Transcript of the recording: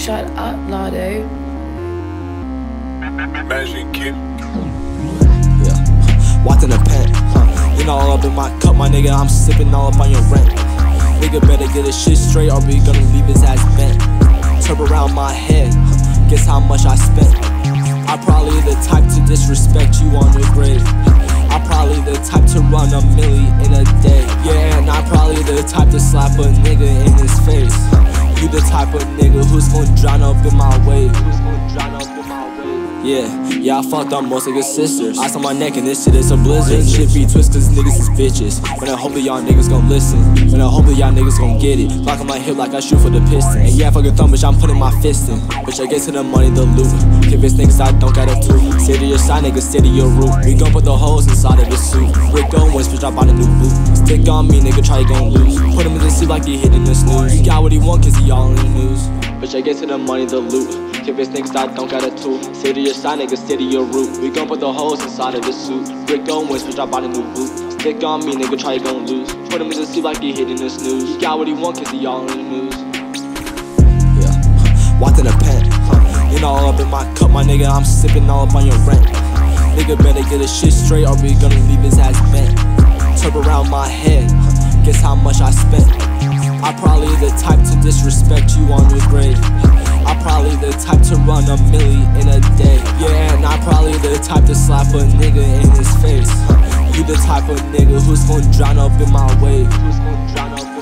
Shut up, Lardo. Majin808. Yeah, walked in the pen, you know, all up in my cup, my nigga, I'm sipping all up on your rent. Nigga better get his shit straight or we gonna leave his ass bent. Turn around my head, guess how much I spent. I'm probably the type to disrespect you on your grave. I'm probably the type to run a milli in a day. Yeah, and I'm probably the type to slap a nigga in his face. You the type of nigga who's gonna drown up in my wave. Yeah, I fucked up most of his sisters. Ice on my neck and this shit is a blizzard. Shit be twist cause niggas is bitches. But I hope that y'all niggas gon' listen. But I hope that y'all niggas gon' get it. Lock on my hip like I shoot for the piston. And yeah, fuck your thumb, bitch, I'm putting my fist in. Bitch, I get to the money, the loot. Convince niggas I don't got a tooth. Stay to your side, nigga, stay to your root. We gon' put the holes inside of the suit. Rick Owens, bitch, I bought a new boot. Stick on me, nigga, try you gon' lose. Put him in the suit like he hitting the snooze. He got what he want cause he all in the news. Bitch, I get to the money, the loot. Convince niggas I don't got a tool. Stay to your side, nigga, stay to your root. We gon' put the holes inside of the suit. Rick Owens, bitch, I bought a new boot. Stick on me, nigga, try you gon' lose. Put him in the sleep like he hitting the snooze. He got what he want cause he all in the news. Yeah, walked in the pen, you know, all up in my cup, my nigga, I'm sipping all up on your rent. Nigga better get his shit straight or we gonna leave his ass bent. Turn around my head, guess how much I spent. I'm probably the type to disrespect you on your grave. I'm probably the type to run a milli in a day. Yeah, and I'm probably the type to slap a nigga in his face. You the type of nigga who's gonna drown up in my wave.